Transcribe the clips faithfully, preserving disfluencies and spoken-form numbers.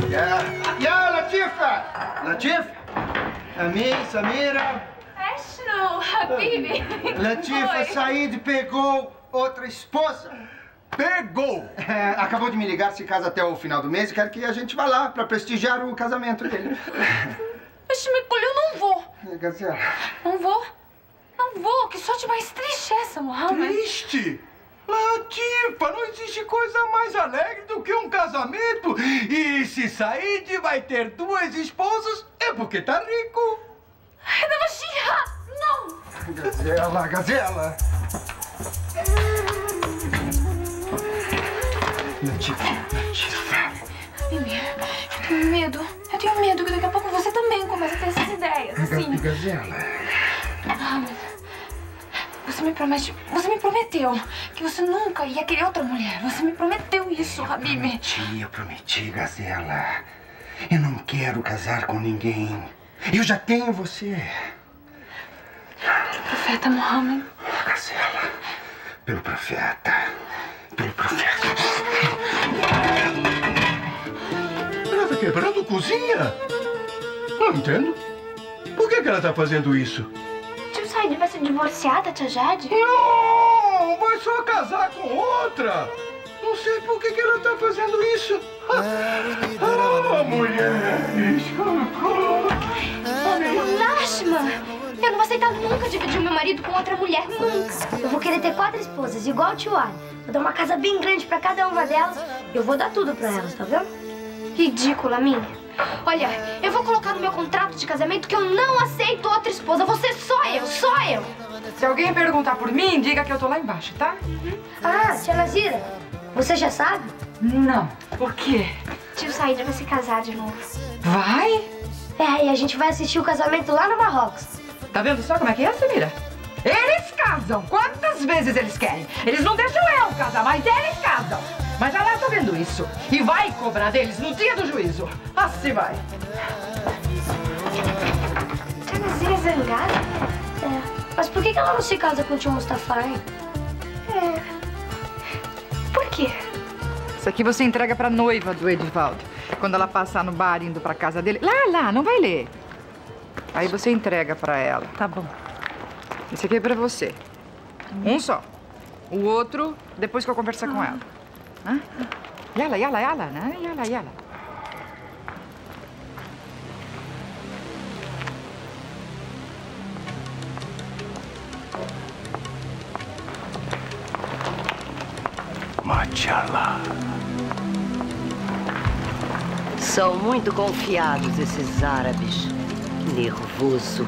يا يا لطيفة لطيفة أمين سميرة Ashno, حبيبي. Latifa, Said pegou outra esposa. Pegou! É, acabou de me ligar, se casa até o final do mês e quer que a gente vá lá pra prestigiar o casamento dele. Mas, Micolho, eu não vou. Gazela. Não vou. Não vou. Que sorte mais triste é essa, Mohamed? Triste? Latifa, não existe coisa mais alegre do que um casamento. E se Said vai ter duas esposas, é porque tá rico. Damashia! Não! Gazela, Gazela. Latifa, Latifa. Mimi, eu tenho medo. Eu tenho medo que daqui a pouco você também comece a ter essas ideias, assim. Gazela. Mohamed, você me promete... Você me prometeu que você nunca ia querer outra mulher. Você me prometeu isso, Habibi. Eu prometi, eu prometi, Gazela. Eu não quero casar com ninguém. Eu já tenho você. Pelo profeta Mohamed. Gazela, pelo profeta. Pelo profeta. Ela tá quebrando cozinha? Não entendo. Por que que ela tá fazendo isso? Tio Said vai ser divorciada, tia Jade? Não! Vai só casar com outra! Não sei por que que ela tá fazendo isso. Ah, mulheres! Lashma! Eu não vou aceitar nunca dividir meu marido com outra mulher, nunca. Eu vou querer ter quatro esposas, igual o tio Ali. Vou dar uma casa bem grande pra cada uma delas e eu vou dar tudo pra elas, tá vendo? Ridícula, minha. Olha, eu vou colocar no meu contrato de casamento que eu não aceito outra esposa. Você só eu, só eu. Se alguém perguntar por mim, diga que eu tô lá embaixo, tá? Uhum. Ah, tia Nazira, você já sabe? Não. Por quê? Tio Said vai se casar de novo. Vai? É, e a gente vai assistir o casamento lá no Marrocos. Tá vendo só como é que é, Samira? Eles casam quantas vezes eles querem. Eles não deixam eu casar, mas eles casam. Mas ela tá vendo isso e vai cobrar deles no dia do juízo. Assim vai. Tia Nazira é zangada? É. Mas por que ela não se casa com o tio Mustafa, hein? É. Por quê? Isso aqui você entrega pra noiva do Edivaldo. Quando ela passar no bar indo pra casa dele. Lá, lá, não vai ler. Aí você entrega pra ela. Tá bom. Esse aqui é pra você. Um só. O outro, depois que eu conversar com ela. Hã? Yala, yala, yala, né? Yala, yala. Machala. São muito confiados esses árabes. Que nervoso.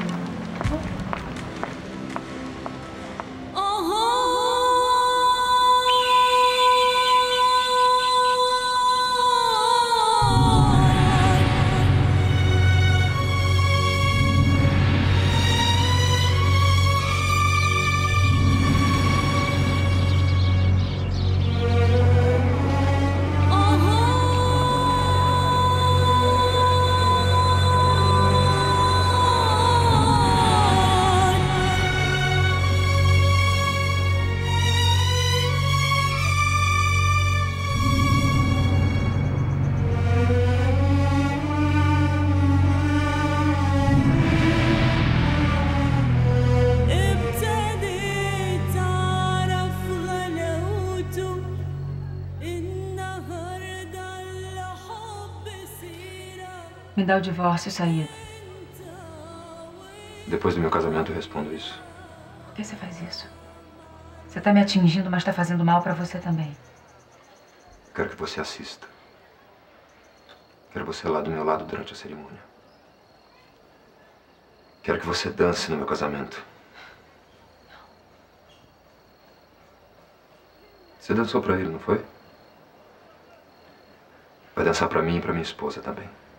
Me dá o divórcio, Said. Depois do meu casamento eu respondo isso. Por que você faz isso? Você tá me atingindo, mas tá fazendo mal pra você também. Quero que você assista. Quero você lá do meu lado durante a cerimônia. Quero que você dance no meu casamento. Você dançou pra ele, não foi? Vai dançar pra mim e pra minha esposa também.